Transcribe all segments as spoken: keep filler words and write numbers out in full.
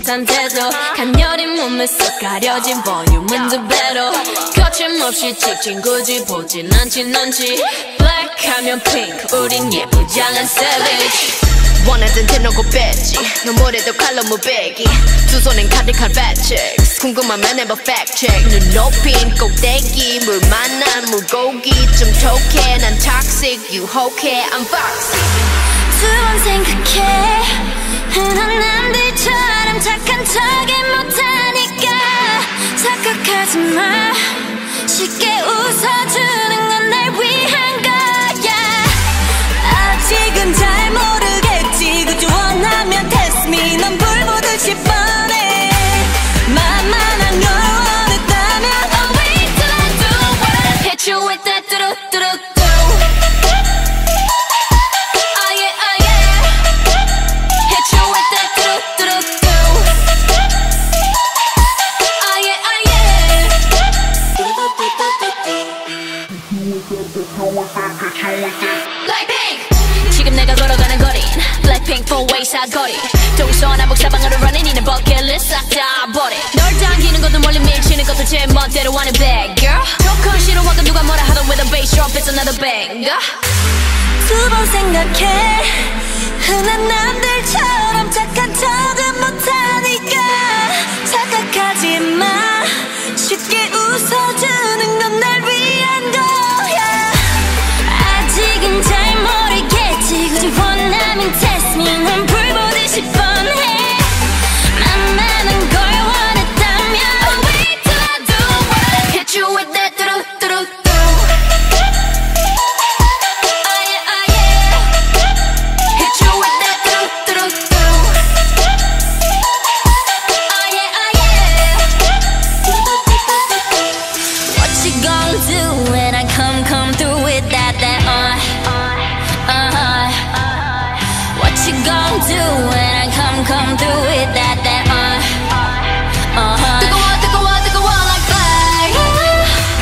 상태도 간열린 몸에 쏙 가려진 볼륨은 두 배로 거침없이 찍힌 굳이 보진 않진 않지 Black 하면 pink 우린 예쁘장한 savage 원하던 대놓고 뺐지 눈물에도 칼로 무배기 두 손엔 가득한 fat chicks 궁금하면 해봐 fact check 눈 높인 꼭대기 물 만난 물고기 좀 톡해 난 toxic 유혹해 I'm foxy 두 번 생각해 흔한 남들처럼 착한 척이 못하니까 착각하지 마 쉽게 웃어주는 건 날 위한 거야 아직은 잘 모르겠지 그저 원하면 test me 넌 불 보듯이 뻔해 만만한 걸 원했다면 Oh wait till I do what I hit you with that 뚜루뚜루뚜 Oh yeah oh yeah hit you with that 뚜루뚜루뚜 Oh yeah oh yeah BlackPink 지금 내가 걸어가는 거린 BlackPink four-way 사거리 동서남북 사방으로 running 이는 버킷리스트 싹 다 버려 널 당기는 것도 멀리 밀치는 것도 제 멋대로 하는 bad girl 조건 싫어하고 누가 뭐라 하던 with a bass drop it's another banger 두 번 생각해 흔한 남들처럼 착한 척은 못하니까 착각하지 마 쉽게 웃어주는 건 날 위한 거야 아직은 잘 모르겠지 굳이 원하면 test me 난 불 보듯이 뻔해 만만한 걸 원했다면 Oh wait till I do what I hit you with that 뚜루뚜루뚜 Oh yeah oh yeah hit you with that 뚜루뚜루뚜 Oh yeah oh yeah What you gonna do when I come come through with that that uh uh What you gonna do when I come come through with that that uh uh 뜨거워 뜨거워 뜨거워 like fire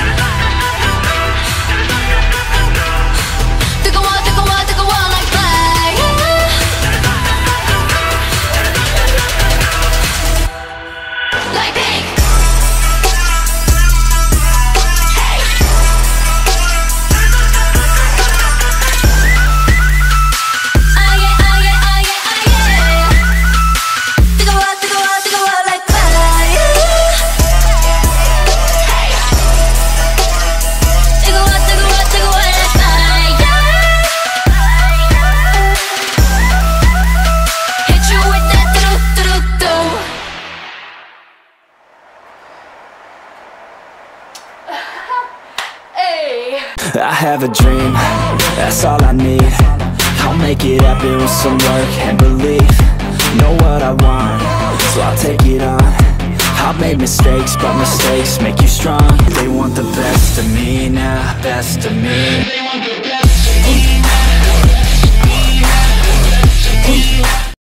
뜨거워 뜨거워 뜨거워 like fire BlackPink Oh yeah oh yeah oh yeah oh yeah 뜨거워 뜨거워 뜨거워 like fire 뜨거워 뜨거워 뜨거워 like fire hit you with that 뚜루뚜루뚜 I have a dream, that's all I need. I'll make it happen with some work and belief. Know what I want, so I'll take it on. I've made mistakes, but mistakes make you strong. They want the best of me now, best of me. They want the best of me.